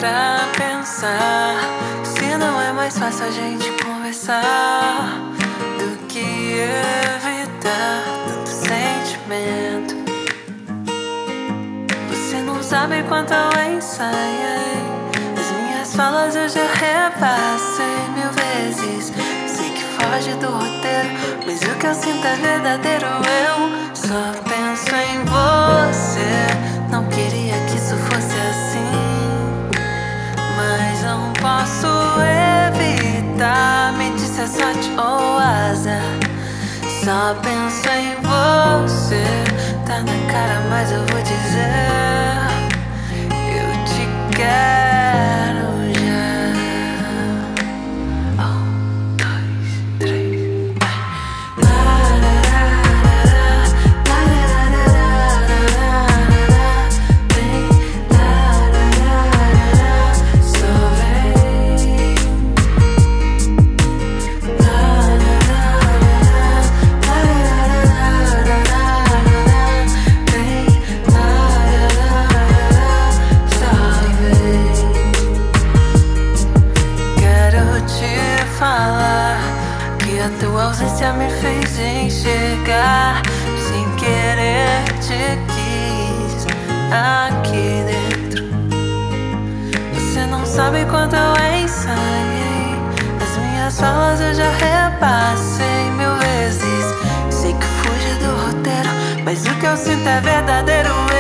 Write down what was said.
pra pensar se não é mais fácil a gente conversar do que evitar tanto sentimento. Você não sabe quanto eu ensaiei, as minhas falas eu já repassei 1000 vezes. Sei que foge do roteiro, mas o que eu sinto é verdadeiro. Eu só penso em você. Não queria que isso fosse assim, mas não posso evitar. Me disse é sorte ou azar. Só penso em você. Tá na cara, mas eu vou dizer: eu te quero já. 1, 2, 3, a tua ausência me fez enxergar. Sem querer te quis aqui dentro. Você não sabe quanto eu ensaiei, as minhas falas eu já repassei 1000 vezes. Sei que fugi do roteiro, mas o que eu sinto é verdadeiro.